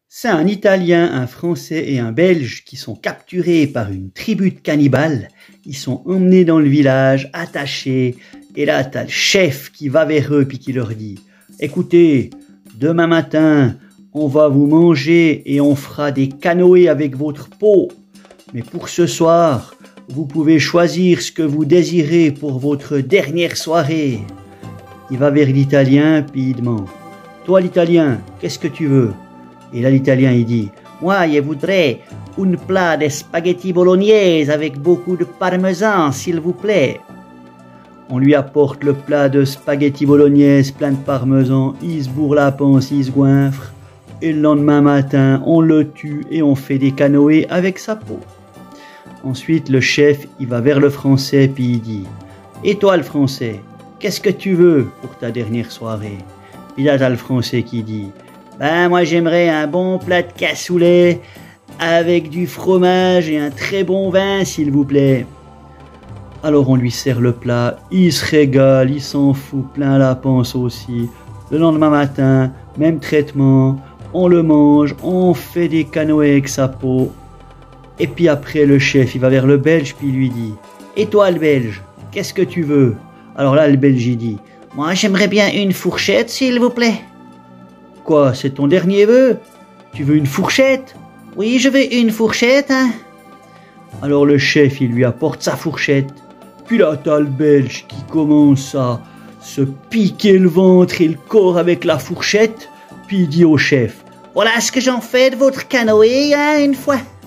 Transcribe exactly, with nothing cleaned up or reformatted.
C'est un Italien, un Français et un Belge qui sont capturés par une tribu de cannibales. Ils sont emmenés dans le village, attachés, et là t'as le chef qui va vers eux puis qui leur dit « Écoutez, demain matin, on va vous manger et on fera des canoës avec votre peau. Mais pour ce soir, vous pouvez choisir ce que vous désirez pour votre dernière soirée. » Il va vers l'Italien puis il demande « Toi l'Italien, qu'est-ce que tu veux ?» Et là, l'Italien, il dit « Moi, je voudrais un plat de spaghetti bolognaise avec beaucoup de parmesan, s'il vous plaît. » On lui apporte le plat de spaghetti bolognaise plein de parmesan, il se bourre la panse, il se goinfre. Et le lendemain matin, on le tue et on fait des canoës avec sa peau. Ensuite, le chef, il va vers le Français puis il dit « Et toi, le Français, qu'est-ce que tu veux pour ta dernière soirée ?» Puis là, t'as le Français qui dit « Ben, moi j'aimerais un bon plat de cassoulet avec du fromage et un très bon vin, s'il vous plaît. » Alors on lui sert le plat, il se régale, il s'en fout plein la panse aussi. Le lendemain matin, même traitement, on le mange, on fait des canoës avec sa peau. Et puis après le chef, il va vers le Belge puis il lui dit « Et toi le Belge, qu'est-ce que tu veux ?» Alors là le Belge il dit « Moi j'aimerais bien une fourchette, s'il vous plaît. » Quoi, c'est ton dernier vœu? Tu veux une fourchette? Oui, je veux une fourchette, hein. Alors le chef, il lui apporte sa fourchette. Puis là, t'as le Belge qui commence à se piquer le ventre et le corps avec la fourchette. Puis il dit au chef, voilà ce que j'en fais de votre canoë, hein, une fois.